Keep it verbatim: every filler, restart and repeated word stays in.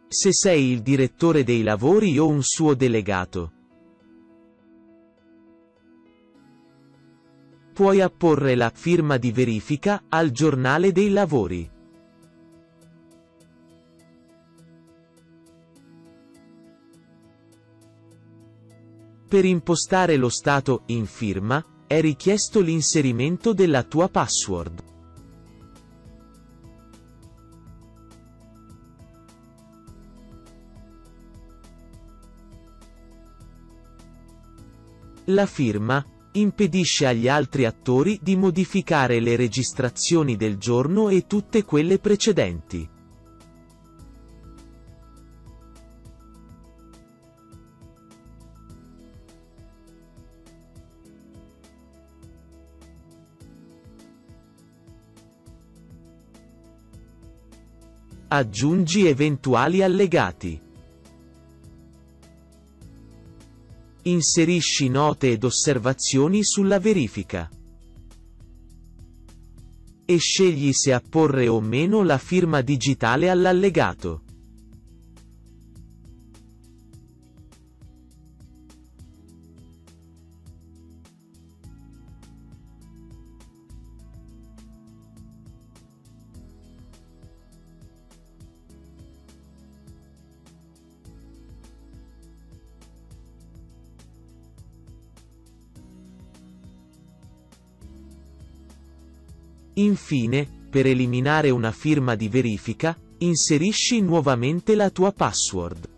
se sei il direttore dei lavori o un suo delegato. Puoi apporre la firma di verifica al giornale dei lavori. Per impostare lo stato in firma, è richiesto l'inserimento della tua password. La firma impedisce agli altri attori di modificare le registrazioni del giorno e tutte quelle precedenti. Aggiungi eventuali allegati. Inserisci note ed osservazioni sulla verifica. E scegli se apporre o meno la firma digitale all'allegato. Infine, per eliminare una firma di verifica, inserisci nuovamente la tua password.